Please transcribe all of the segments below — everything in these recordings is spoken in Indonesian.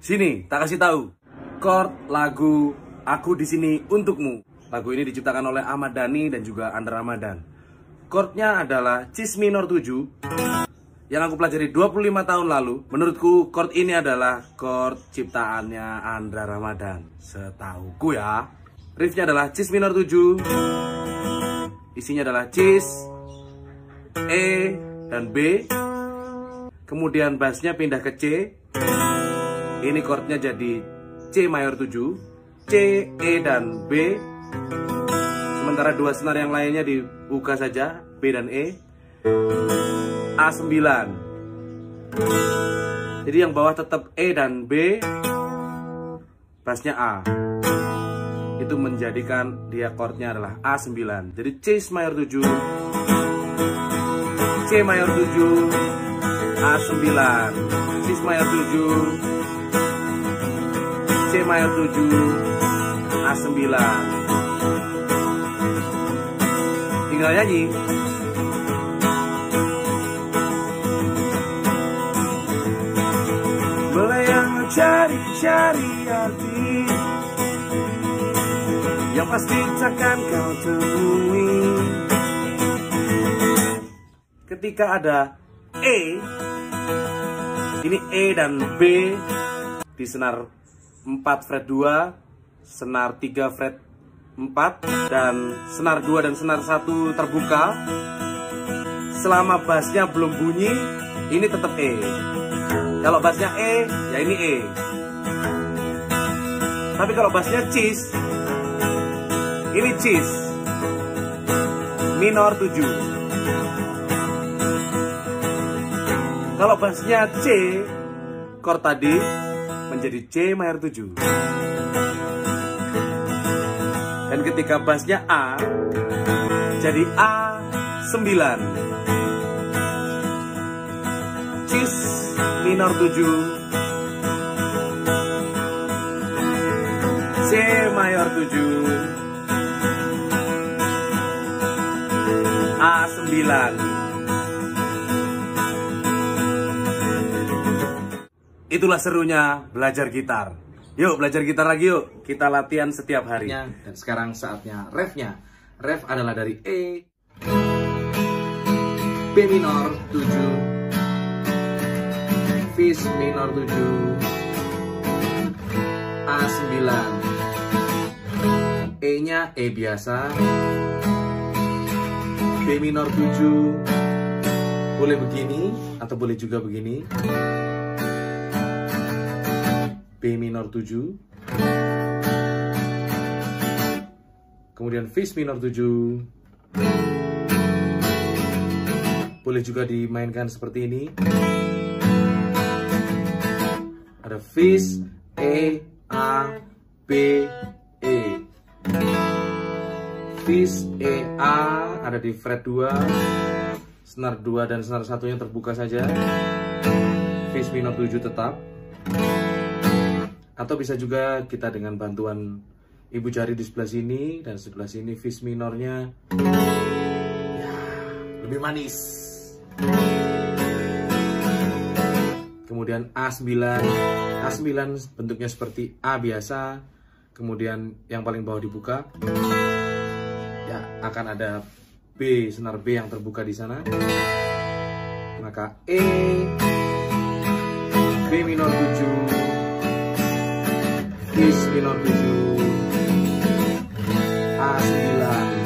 Sini, tak kasih tahu. Chord lagu Aku di Sini Untukmu. Lagu ini diciptakan oleh Ahmad Dhani dan juga Andra Ramadan. Chordnya adalah Cis minor 7 yang aku pelajari 25 tahun lalu. Menurutku chord ini adalah chord ciptaannya Andra Ramadan, setauku ya. Riffnya adalah Cis minor 7. Isinya adalah Cis, E, dan B. Kemudian bassnya pindah ke C. Ini chordnya jadi C mayor 7, C, E, dan B. Sementara dua senar yang lainnya dibuka saja, B dan E. A9. Jadi yang bawah tetap E dan B, bassnya A. Itu menjadikan dia chordnya adalah A9. Jadi C mayor 7, C mayor 7, A9, C mayor 7, C mayor 7, A9. Tinggal nyanyi. Melayang mencari-cari arti yang pasti takkan kau temui. Ketika ada E, ini E dan B di senar 4 fret 2, senar 3 fret 4, dan senar 2 dan senar 1 terbuka. Selama bassnya belum bunyi, ini tetap E. Kalau bassnya E, ya ini E. Tapi kalau bassnya Cis, ini Cis minor 7. Kalau bassnya C, chord tadi menjadi C mayor 7. Dan ketika bassnya A, jadi A9. Cis minor 7, C mayor 7, A9. Itulah serunya belajar gitar. Yuk belajar gitar lagi yuk. Kita latihan setiap hari. Dan sekarang saatnya refnya. Ref adalah dari E, B minor 7, Fis minor 7, A9. E nya E biasa, B minor 7. Boleh begini atau boleh juga begini. B minor 7, kemudian Fis minor 7. Boleh juga dimainkan seperti ini. Ada Fis, E, A, B, E. Fis, E, A ada di fret 2, senar 2 dan senar 1-nya terbuka saja. Fis minor 7 tetap. Atau bisa juga kita dengan bantuan ibu jari di sebelah sini dan sebelah sini Fis minornya ya, lebih manis. Kemudian A9. A9 bentuknya seperti A biasa. Kemudian yang paling bawah dibuka. Ya, akan ada B, senar B yang terbuka di sana. Maka E, B minor 7, Fis minor 7, A9.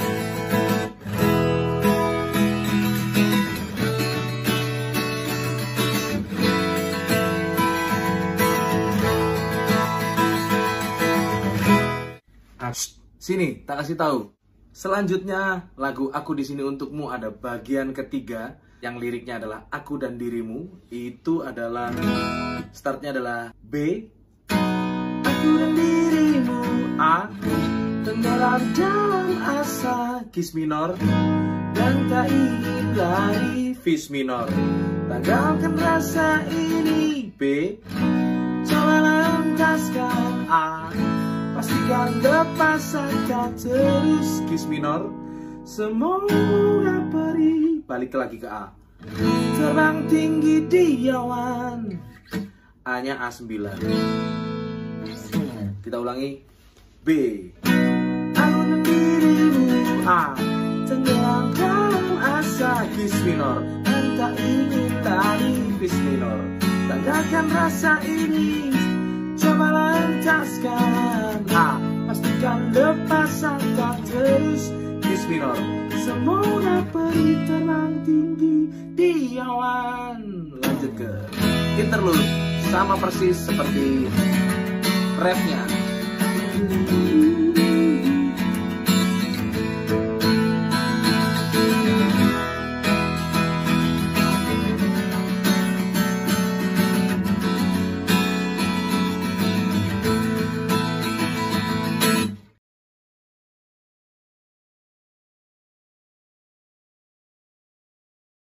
Sini, tak kasih tahu. Selanjutnya, lagu Aku di Sini Untukmu ada bagian ketiga yang liriknya adalah aku dan dirimu. Itu adalah startnya adalah B. Aku dan dirimu, aku tenggelam dalam asa, Kis minor, dan tak ingin lari, Fis minor. Tanggalkan rasa ini, B. Cobalah entaskan, A. Pastikan lepas saja terus, Kis minor. Semoga perih, balik lagi ke A. Terbang tinggi di awan, A-nya A9. Kita ulangi. B. Aku dirimu A, tenggelam dalam asa Gis minor, dan tak ingin lari Fis minor. Tandakan rasa ini, cobalah entaskan A, pastikan lepasan tak terus Gis minor. Semoga peri terbang tinggi di awan. Lanjut ke interlude, sama persis seperti rapnya.